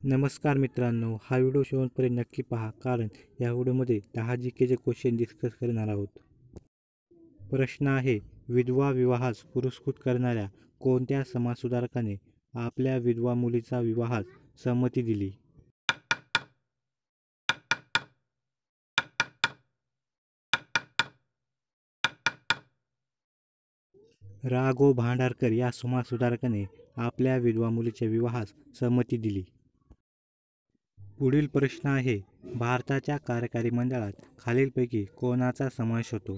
नमस्कार मित्रांनो, हा व्हिडिओ शेवटपर्यंत नक्की पहा, कारण या व्हिडिओमध्ये 10 जीकेचे क्वेश्चन डिस्कस करणार आहोत. प्रश्न आहे, विधवा विवाहास पुरस्कृत करणाऱ्या कोणत्या समाजसुधारकाने आपल्या विधवा मुलीचा विवाहास संमती दिली? रा. गो. भांडारकर या समाजसुधारकाने आपल्या विधवा मुलीच्या विवाहास संमती दिली. पुढील प्रश्न आहे, भारताच्या कार्यकारी मंडळात खालीलपैकी कोणाचा समावेश होतो?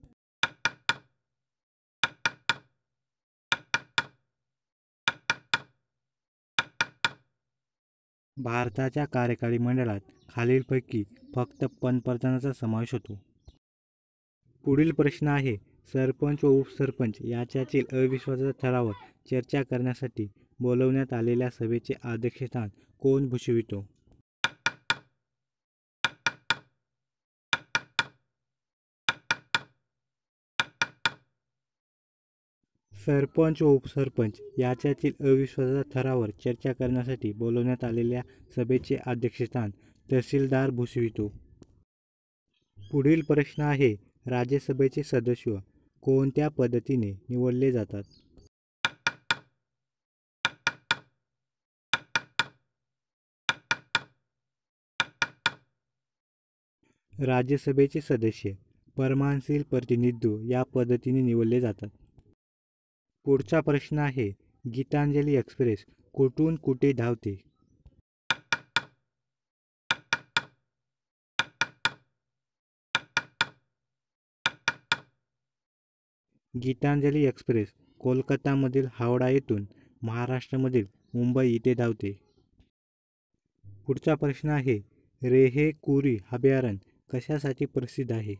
भारताच्या कार्यकारी मंडळात खालीलपैकी फक्त पंतप्रधानाचा समावेश होतो. पुढील प्रश्न आहे, सरपंच व उपसरपंच याच्यातील अविश्वासाच्या ठरावावर चर्चा करण्यासाठी बोलवण्यात आलेल्या सभेचे अध्यक्षस्थान कोण भूषवितो? सरपंच व उपसरपंच याच्यातील अविश्वासाच्या ठरावावर चर्चा करण्यासाठी बोलवण्यात आलेल्या सभेचे अध्यक्षस्थान तहसीलदार भूषवितो. पुढील प्रश्न आहे, राज्यसभेचे सदस्य कोणत्या पद्धतीने निवडले जातात? राज्यसभेचे सदस्य परमानशील प्रतिनिधित्व या पद्धतीने निवडले जातात. पुढचा प्रश्न आहे, गीतांजली एक्सप्रेस कुठून कुठे धावते? गीतांजली एक्सप्रेस कोलकातामधील हावडा येथून महाराष्ट्रामधील मुंबई येथे धावते. पुढचा प्रश्न आहे, रेहे-कुरी अभयारण्य कशासाठी प्रसिद्ध आहे?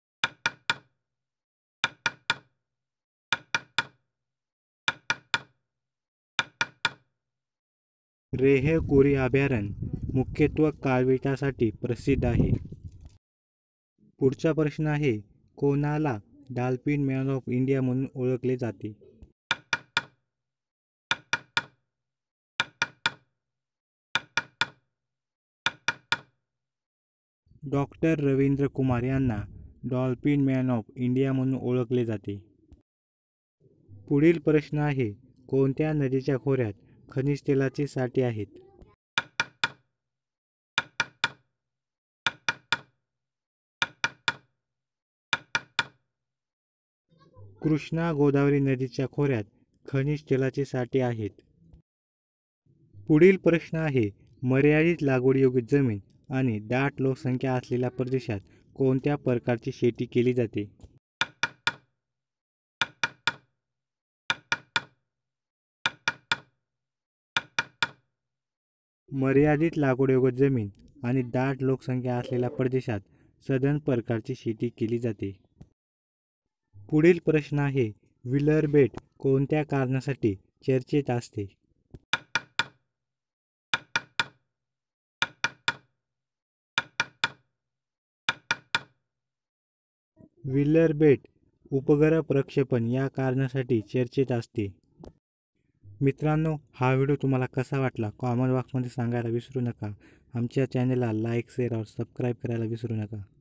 रेहे-कुरी अभयारण्य मुख्यत्वे काळविटासाठी प्रसिद्ध आहे. पुढचा प्रश्न आहे, कोणाला डॉल्फिन मॅन ऑफ इंडिया म्हणून ओळखले जाते? डॉक्टर रवींद्र कुमार यांना डॉल्फिन मॅन ऑफ इंडिया म्हणून ओळखले जाते. पुढील प्रश्न आहे, कोणत्या नदीच्या खोऱ्यात खनिज तेलाचे साठे आहेत? कृष्णा गोदावरी नदीच्या खोऱ्यात खनिज तेलाचे साठे आहेत. पुढील प्रश्न आहे, मर्यादित लागवडीयोग्य जमीन आणि दाट लोकसंख्या असलेल्या प्रदेशात कोणत्या प्रकारची शेती केली जाते? मर्यादित लागवडीयोग्य जमीन आणि दाट लोकसंख्या असलेल्या प्रदेशात सधन प्रकारची शेती केली जाते. पुढील प्रश्न आहे, व्हीलर बेट कोणत्या कारणासाठी चर्चेत असते? व्हीलर बेट उपग्रह प्रक्षेपण या कारणासाठी चर्चेत असते. मित्रांनो, हा व्हिडिओ तुम्हाला कसा वाटला कॉमेंट बॉक्समध्ये सांगायला विसरू नका. आमच्या चॅनलला लाईक, शेअर और सबस्क्राईब करायला विसरू नका.